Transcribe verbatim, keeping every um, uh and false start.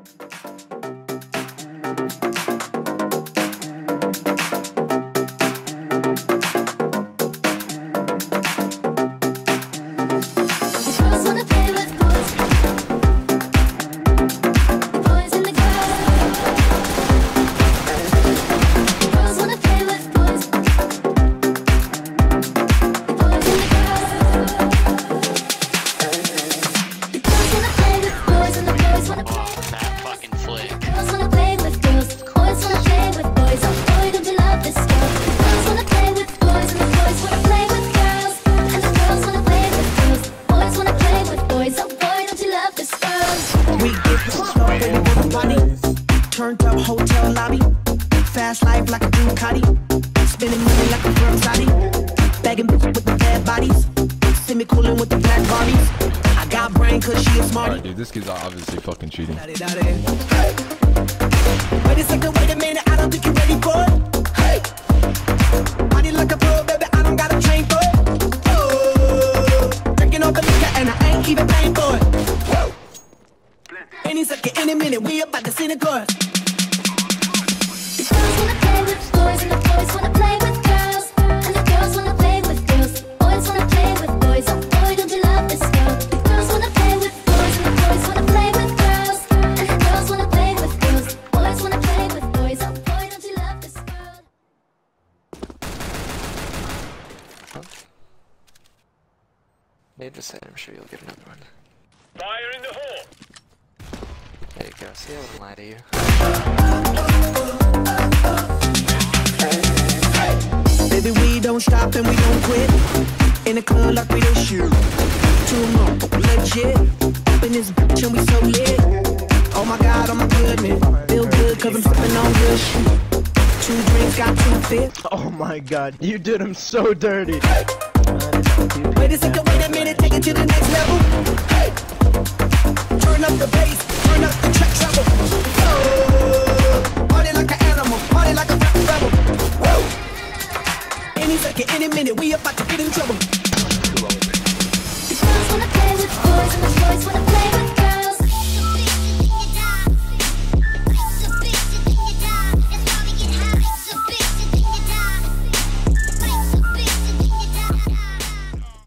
Turned up hotel lobby, fast life like a Ducati, spending money like a firm Saudi, bagging bitches with the bad bodies, semi coolin' with the black Barbies. I got brain cause she a smarty. Alright, dude, this kid's obviously fucking cheating. Daddy, daddy. Hey. Wait a second, wait a minute, I don't think you're ready for it. Hey. Body like a pro, baby, I don't got a chain for it. Oh. Drinking all the liquor and I ain't even paying for it. Whoa. Any second, any minute, we about to see the chorus. Girls wanna play with boys and the boys wanna play with girls, and the girls wanna play with girls. Boys wanna play with boys. Oh boy, don't you love this girl? Girls wanna play with boys and the boys wanna play with girls, and the girls wanna play with girls. Boys wanna play with boys. Oh boy, don't you love this girl? Need to say, I'm sure you'll get another one. Fire in the hole! There you go, see, I wouldn't lie to you. Baby, we don't stop and we don't quit. In the club like we don't shoot. Too long, legit. Up in this bitch and we so lit. Oh my God, oh my goodness. Feel good cause I'm sipping on good shit. Two drinks, got two fit. Oh my God, you did him so dirty. Wait a second, wait a minute, take it to the next level. Hey. Turn up the bass, turn up the track treble. Oh, party like an animal, party like a rap rebel. Whoa. Any second, any minute, we about to get in trouble.